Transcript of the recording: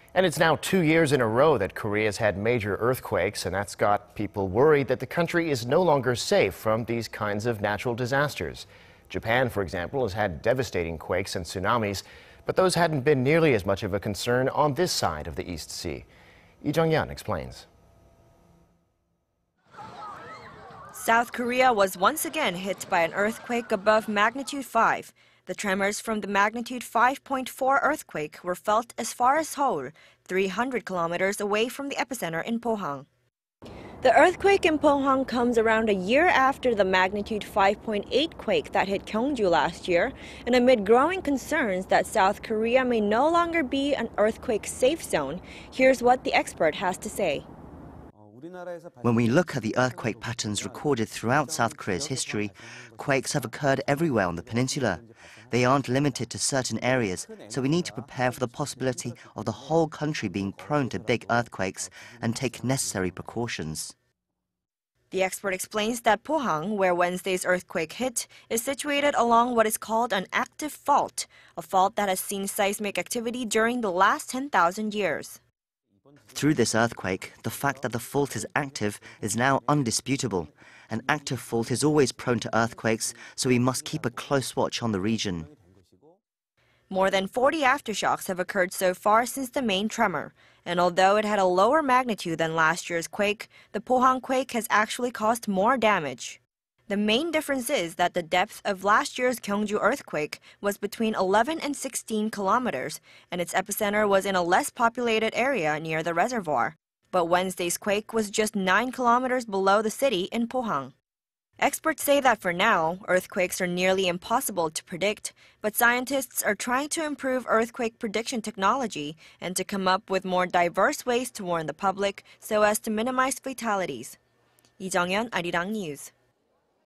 And it's now 2 years in a row that Korea's had major earthquakes, and that's got people worried that the country is no longer safe from these kinds of natural disasters. Japan, for example, has had devastating quakes and tsunamis, but those hadn't been nearly as much of a concern on this side of the East Sea. Jeong-yeon explains. South Korea was once again hit by an earthquake above magnitude 5. The tremors from the magnitude 5.4 earthquake were felt as far as Seoul, 300 kilometers away from the epicenter in Pohang. The earthquake in Pohang comes around a year after the magnitude 5.8 quake that hit Gyeongju last year, and amid growing concerns that South Korea may no longer be an earthquake safe zone. Here's what the expert has to say. When we look at the earthquake patterns recorded throughout South Korea's history, quakes have occurred everywhere on the peninsula. They aren't limited to certain areas, so we need to prepare for the possibility of the whole country being prone to big earthquakes and take necessary precautions. The expert explains that Pohang, where Wednesday's earthquake hit, is situated along what is called an active fault, a fault that has seen seismic activity during the last 10,000 years. Through this earthquake, the fact that the fault is active is now undisputable. An active fault is always prone to earthquakes, so we must keep a close watch on the region. More than 40 aftershocks have occurred so far since the main tremor, and although it had a lower magnitude than last year's quake, the Pohang quake has actually caused more damage. The main difference is that the depth of last year's Gyeongju earthquake was between 11 and 16 kilometers, and its epicenter was in a less populated area near the reservoir. But Wednesday's quake was just 9 kilometers below the city in Pohang. Experts say that for now, earthquakes are nearly impossible to predict, but scientists are trying to improve earthquake prediction technology and to come up with more diverse ways to warn the public so as to minimize fatalities. Jeong-yeon, Arirang News.